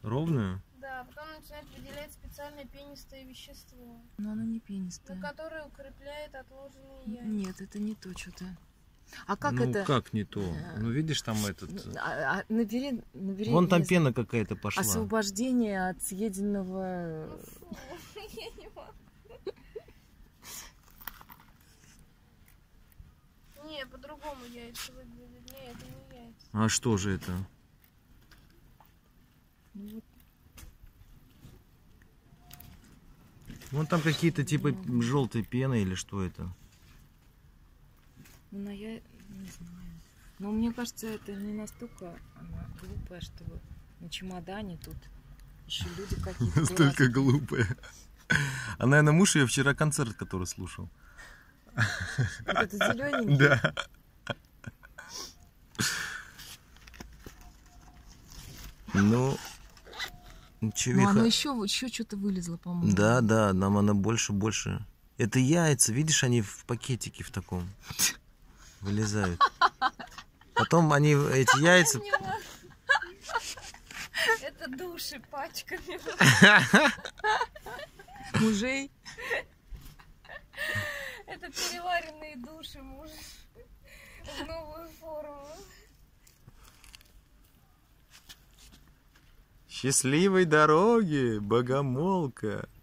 Ровную? Да, потом начинает выделять специальное пенистое вещество. Но оно не пенистое. Которое укрепляет отложенные яйца. Нет, это не то что-то. А как ну, это? как не то? Ну, видишь, там этот... Набери, Вон там пена какая-то пошла. Освобождение от съеденного... Ну, фу, я не могу. Не, по-другому яйца выглядят. Не, это не яйца. А что же это? Ну, вот. Вон там какие-то типа желтой пены или что это? Ну, я не знаю. Но мне кажется, это не настолько она глупая, что на чемодане тут еще люди какие-то. Настолько глупая. А, наверное, муж ее вчера концерт, который слушал. Вот это зелененький? Да. Ну, Ну, оно еще что-то вылезло, по-моему. Да, да, нам она больше. Это яйца, видишь, они в пакетике в таком вылезают. Потом они, эти яйца... Это души пачками. Мужей. Это переваренные души мужа в новую форму. Счастливой дороги, богомолка!